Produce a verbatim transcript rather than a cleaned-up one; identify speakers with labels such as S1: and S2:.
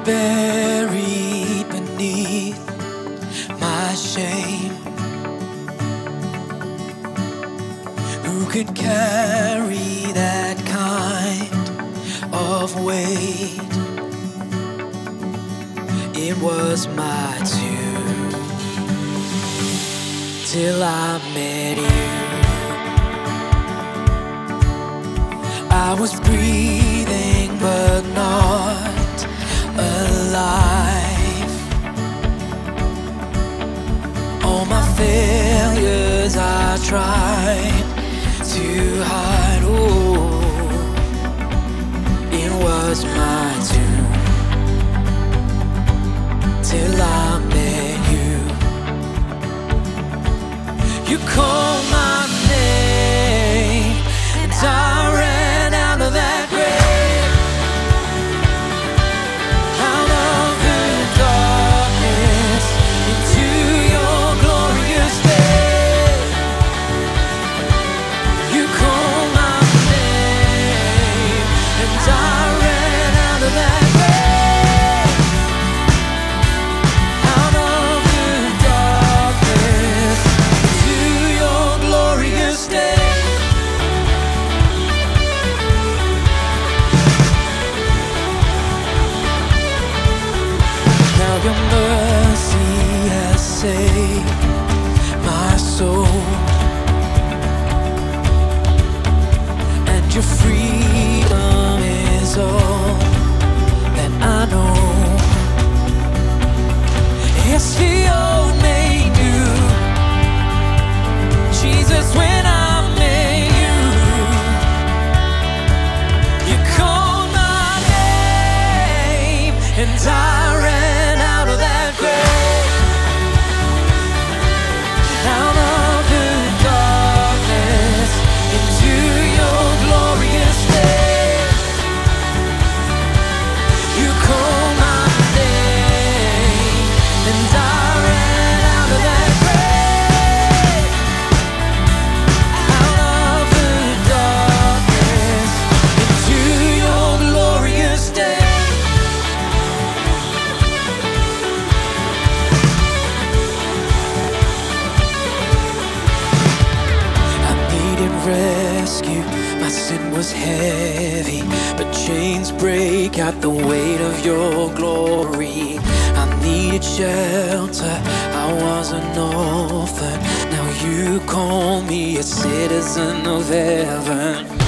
S1: buried beneath my shame. Who could carry that kind of weight? It was my tune till I met you. I was breathing but not alive. All my failures I tried to hide. Oh, it was my tune till I met you. You called my name and I ran out of that grave, out of the darkness into your glorious day. You called my name and I ran out of that grave, out of the darkness into your glorious day. Now your mercy has saved my soul, and your freedom is all that I know. Yes, the old made new, Jesus, when I met you. You called my name and I ran out of that grave, out of the darkness into your glorious day. You called my name and I ran out of that grave, out of the darkness into your glorious day. I needed rescue, my sin was heavy, but chains break at the weight of your glory. I needed shelter, I was an orphan, now you call me a citizen of heaven.